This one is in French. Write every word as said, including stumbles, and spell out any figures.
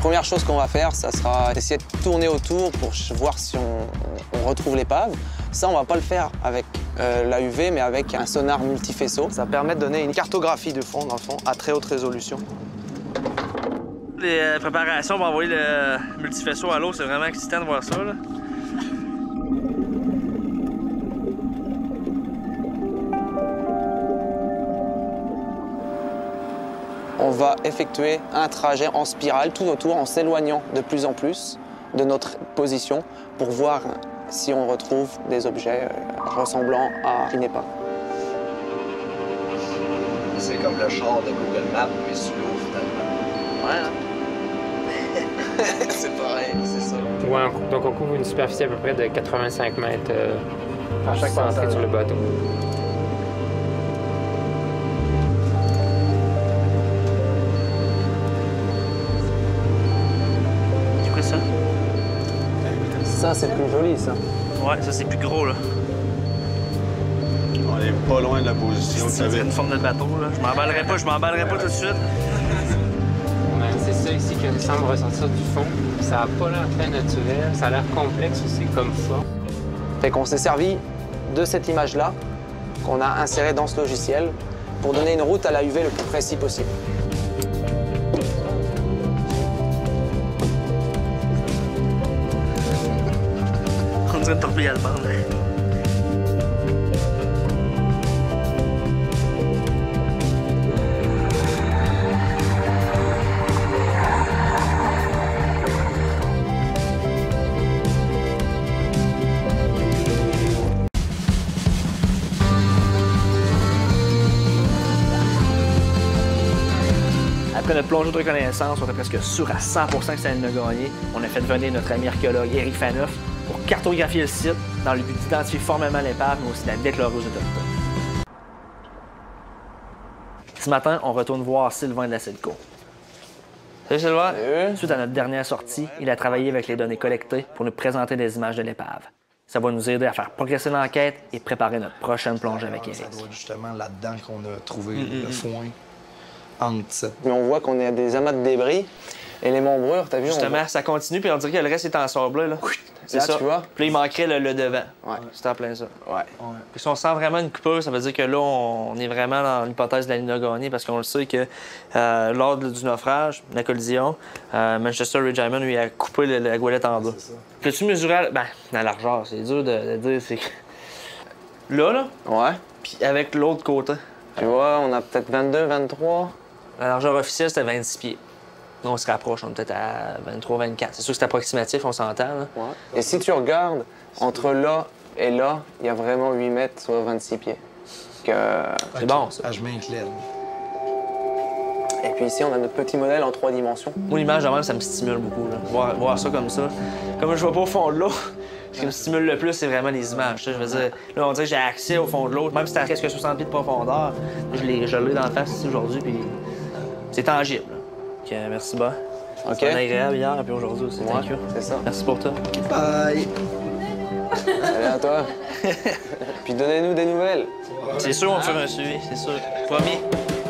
Première chose qu'on va faire, ça sera d'essayer de tourner autour pour voir si on, on retrouve l'épave. Ça, on va pas le faire avec euh, l'A U V, mais avec un sonar multifaisceau. Ça permet de donner une cartographie du fond, dans le fond, à très haute résolution. Les euh, préparations pour envoyer le multifaisceau à l'eau, c'est vraiment excitant de voir ça, là. On va effectuer un trajet en spirale tout autour en s'éloignant de plus en plus de notre position pour voir si on retrouve des objets ressemblant à une épave. C'est comme le char de Google Maps, mais sur l'eau finalement. Ouais, hein? C'est pareil, c'est ça. Ouais, donc on couvre une superficie à peu près de quatre-vingt-cinq mètres euh, à chaque centré sur le bateau. Ça, c'est plus joli, ça. Ouais, ça, c'est plus gros, là. On est pas loin de la position. C'est une forme de bateau, là. Je m'emballerai pas, je m'emballerai pas tout de suite. Ouais, c'est ça ici qui semble ressortir du fond. Ça n'a pas l'air très naturel. Ça a l'air complexe aussi comme forme. Fait qu'on s'est servi de cette image-là, qu'on a insérée dans ce logiciel, pour donner une route à l'A U V le plus précis possible. On dirait une torpille allemande. Après notre plongée de reconnaissance, on était presque sûr à cent pour cent que ça allait nous gagner. On a fait venir notre ami archéologue Éric Faneuf pour cartographier le site dans le but d'identifier formellement l'épave, mais aussi de la déclarer aux autorités. Ce matin, on retourne voir Sylvain de la Silco. Salut Sylvain! Salut. Suite à notre dernière sortie, il a travaillé avec les données collectées pour nous présenter des images de l'épave. Ça va nous aider à faire progresser l'enquête et préparer notre prochaine plongée avec Éric. Ça doit être justement là-dedans qu'on a trouvé mm-hmm. le foin. Entre ça. Mais on voit qu'on est à des amas de débris et les membrures, t'as vu? Justement, voit... ça continue, puis on dirait que le reste est en sablé, là. C'est ça. Tu vois? Puis là, il manquerait le, le devant. Ouais. C'est en plein ça. Ouais. ouais. Puis si on sent vraiment une coupure, ça veut dire que là, on est vraiment dans l'hypothèse de la Nina Gagné, parce qu'on le sait que euh, lors du naufrage, la collision, euh, Manchester Regiment lui a coupé le, la goélette en deux. Peux-tu mesurer ben, la largeur? C'est dur de, de dire. C'est là, là. Ouais. Puis avec l'autre côté. Tu vois, on a peut-être vingt-deux, vingt-trois. La largeur officielle, c'était vingt-six pieds. Nous, on se rapproche, on est peut-être à vingt-trois, vingt-quatre. C'est sûr que c'est approximatif, on s'entend. Là. Ouais. Et si tu regardes, entre là et là, il y a vraiment huit mètres, soit vingt-six pieds. Que... C'est bon, ça. Ah, je m'incline. Et puis ici, on a notre petit modèle en trois dimensions. Moi, l'image de même, ça me stimule beaucoup. Là. Voir, voir ça comme ça. Comme je vois pas au fond de l'eau, ce qui me stimule le plus, c'est vraiment les images. Je veux dire, là, on dirait que j'ai accès au fond de l'eau. Même si c'est à presque soixante pieds de profondeur, je l'ai gelé dans la face ici aujourd'hui, puis c'est tangible. OK, merci, bah. OK. C'était agréable hier, et puis aujourd'hui aussi. Thank you. C'est ça. Merci pour toi. Bye! Salut à toi. Puis donnez-nous des nouvelles. C'est sûr, on va faire un suivi, c'est sûr. Promis.